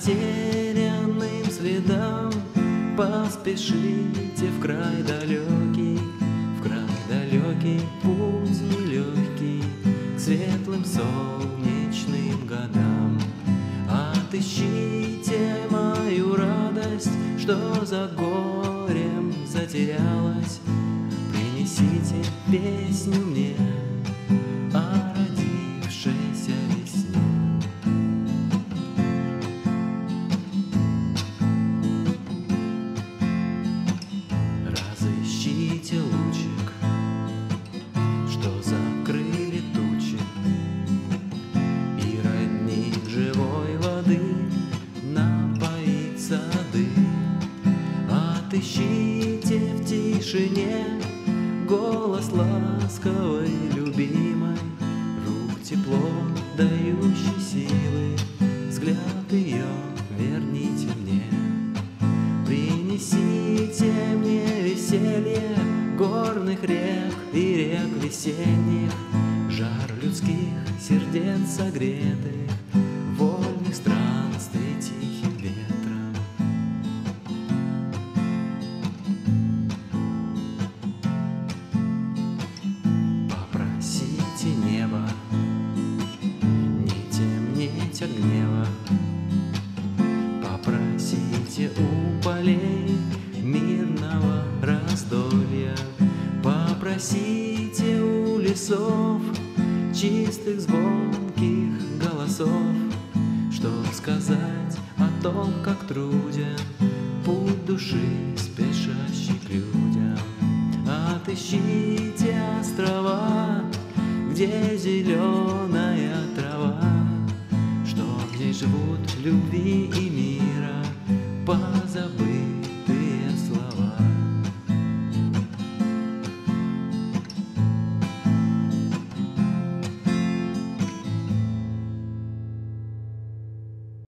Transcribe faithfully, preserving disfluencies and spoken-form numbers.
затерянным следам поспешите в край далекий, в край далекий, путь нелегкий к светлым солнечным годам. Отыщите мою радость, что за горем затерялась, принесите песню мне о родившейся весне. Разыщите лучик, что закрыли тучи, и родник живой воды напоит сады. Отыщите в тишине голос ласковой, любимой, рук тепло дающий силы, взгляд ее верните мне. Принесите мне веселье горных рек и рек весенних, жар людских сердец согретых, вольных странствий тихим ветром. Попросите небо не темнеть от гнева, попросите у полей мирного раздолья, попросите у лесов чистых звонких голосов, чтоб сказать о том, как труден путь души, спешащий к людям. Отыщите острова, где зеленая трава, что здесь живут любви и мира позабыть.